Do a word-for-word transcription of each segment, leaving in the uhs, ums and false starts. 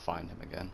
find him again.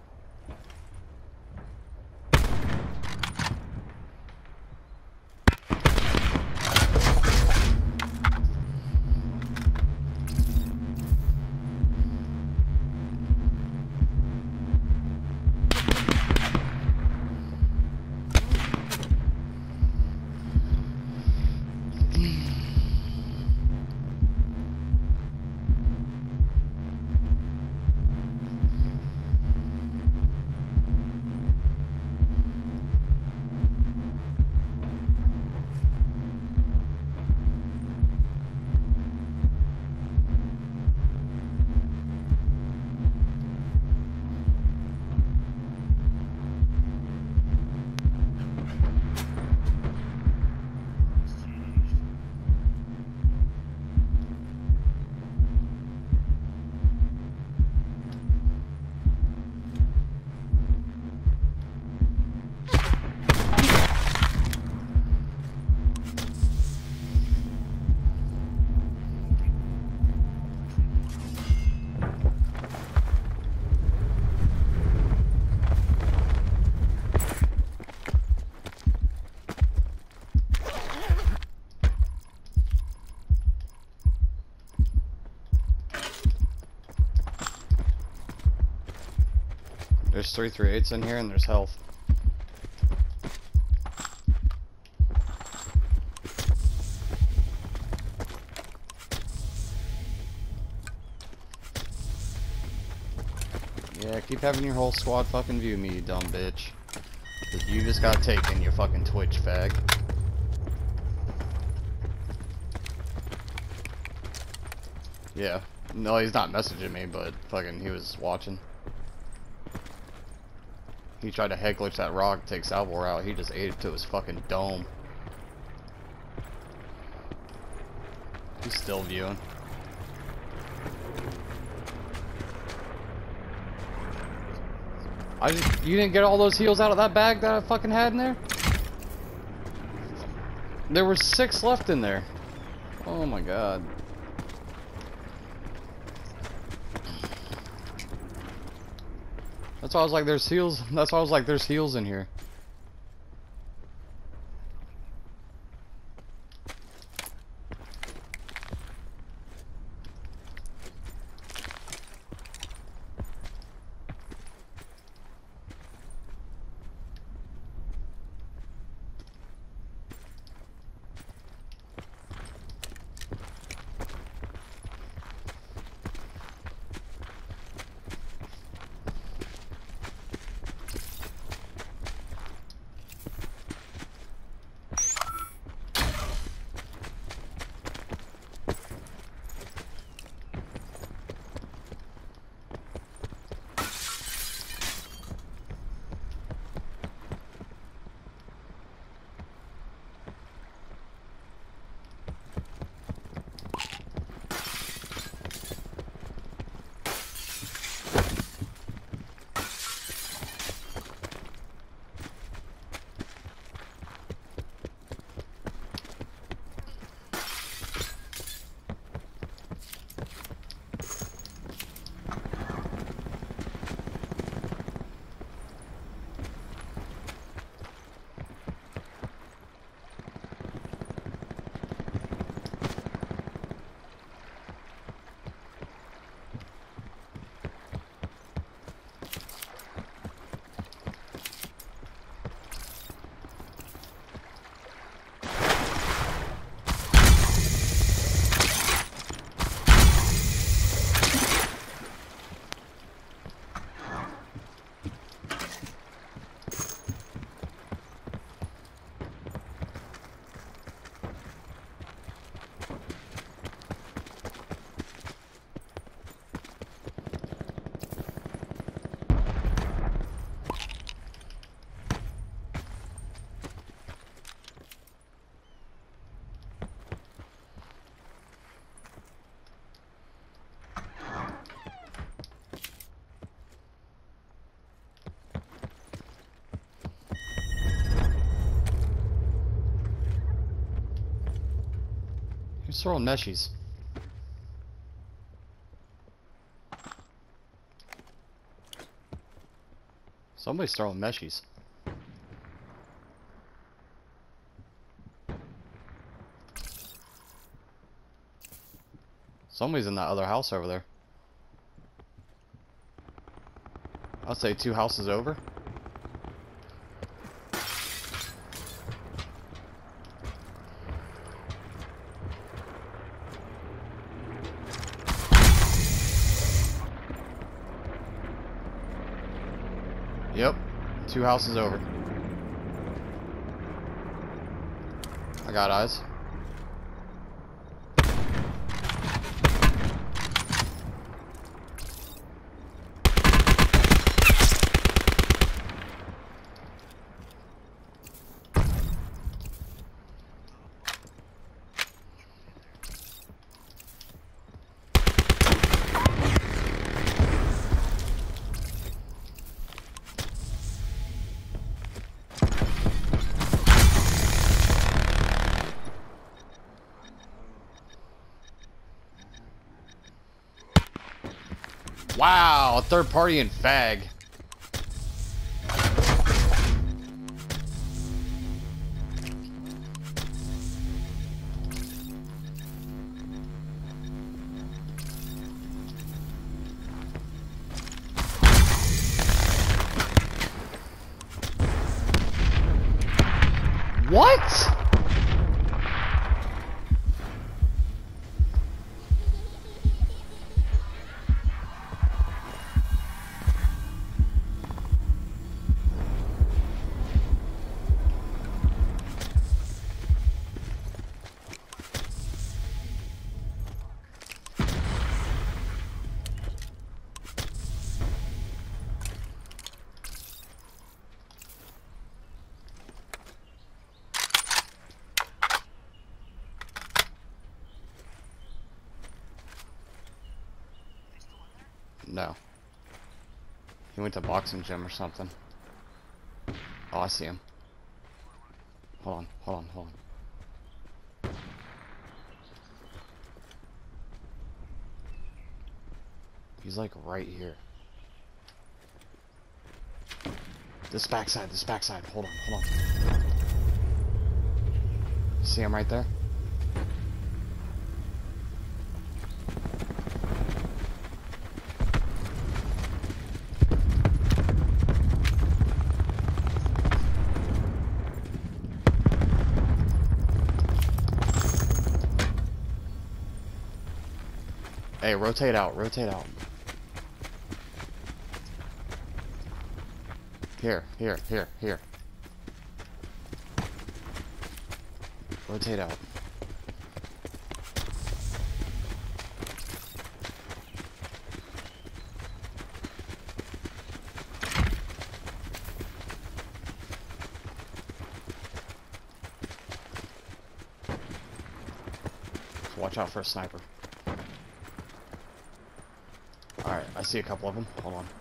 There's three three eights in here and there's health. Yeah, keep having your whole squad fucking view me, you dumb bitch. Cause you just got taken, you fucking Twitch fag. Yeah. No, he's not messaging me, but fucking he was watching. He tried to head glitch that rock, take Salvor out, he just ate it to his fucking dome. He's still viewing. I just, you didn't get all those heals out of that bag that I fucking had in there? There were six left in there. Oh my god. That's why I was like, there's heals. That's why I was like, there's heals in here. He's throwing meshies. Somebody's throwing meshies. Somebody's in that other house over there. I'll say two houses over. Yep, two houses over. I got eyes. Wow, a third party and fag. What? No. He went to boxing gym or something. Oh, I see him. Hold on, hold on, hold on. He's like right here. This backside, this backside. Hold on, hold on. See him right there? Hey, rotate out, rotate out. Here, here, here, here. Rotate out. Watch out for a sniper. Alright, I see a couple of them. Hold on.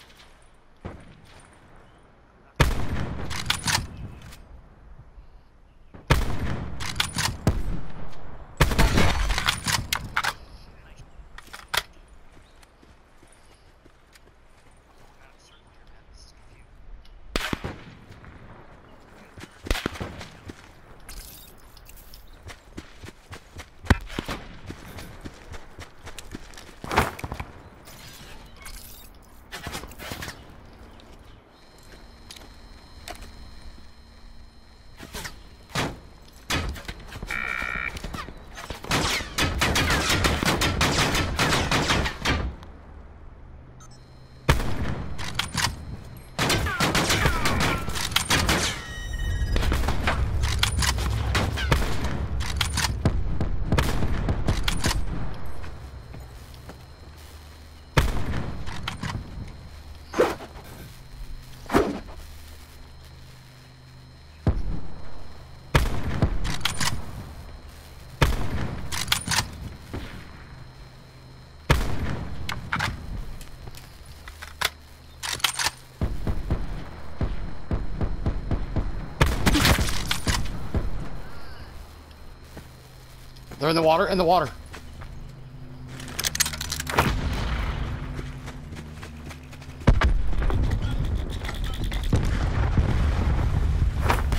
They're in the water, in the water.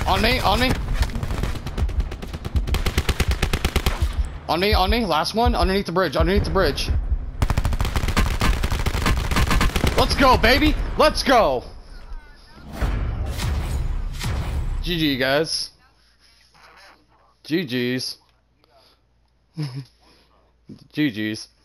On me, on me. On me, on me. Last one. Underneath the bridge, underneath the bridge. Let's go, baby. Let's go. G G, guys. G G's. G G's.